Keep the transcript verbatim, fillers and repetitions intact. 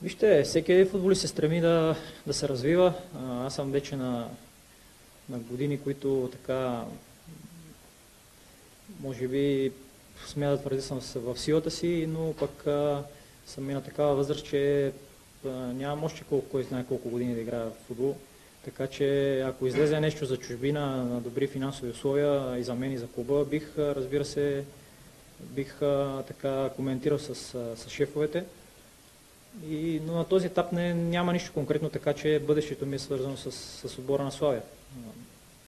Вижте, всеки един футболист се стреми да, да се развива. А, Аз съм вече на, на години, които така, може би, смея да твърдя, съм с- в силата си, но пък а, съм и на такава възраст, че а, нямам още колко, кой знае колко години да играя в футбол. Така че ако излезе нещо за чужбина на добри финансови условия и за мен и за клуба, бих, а, разбира се, бих а, така коментирал с, а, с шефовете. И, но на този етап не, няма нищо конкретно, така че бъдещето ми е свързано с, с отбора на Славия.